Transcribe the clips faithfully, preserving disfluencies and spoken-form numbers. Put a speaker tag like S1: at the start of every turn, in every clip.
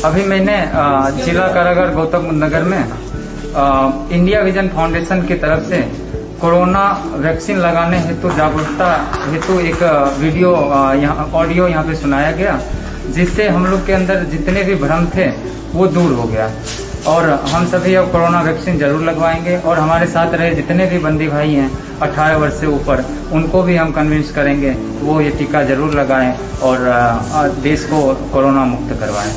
S1: अभी मैंने जिला कारागार गौतम बुद्ध नगर में आ, इंडिया विजन फाउंडेशन की तरफ से कोरोना वैक्सीन लगाने हेतु जागरूकता हेतु एक वीडियो यहाँ ऑडियो यहाँ पे सुनाया गया, जिससे हम लोग के अंदर जितने भी भ्रम थे वो दूर हो गया। और हम सभी अब कोरोना वैक्सीन जरूर लगवाएंगे और हमारे साथ रहे जितने भी बंदी भाई हैं अठारह वर्ष से ऊपर, उनको भी हम कन्विंस करेंगे वो ये टीका जरूर लगाएं और देश को कोरोना मुक्त करवाएं।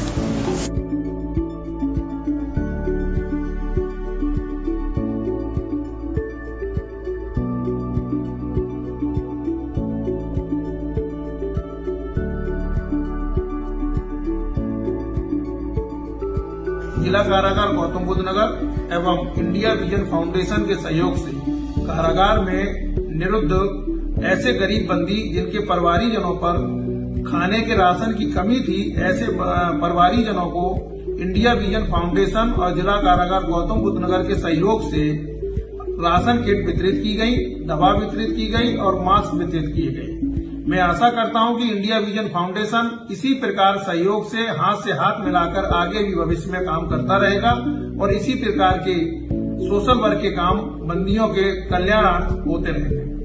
S2: जिला कारागार गौतम बुद्ध नगर एवं इंडिया विजन फाउंडेशन के सहयोग से कारागार में निरुद्ध ऐसे गरीब बंदी जिनके परिवारीजनों पर खाने के राशन की कमी थी, ऐसे परिवारीजनों को इंडिया विजन फाउंडेशन और जिला कारागार गौतम बुद्ध नगर के सहयोग से राशन किट वितरित की गई, दवा वितरित की गई और मास्क वितरित किए गए। मैं आशा करता हूं कि इंडिया विजन फाउंडेशन इसी प्रकार सहयोग से हाथ से हाथ मिलाकर आगे भी भविष्य में काम करता रहेगा और इसी प्रकार के सोशल वर्क के काम बंदियों के कल्याणार्थ होते रहेंगे।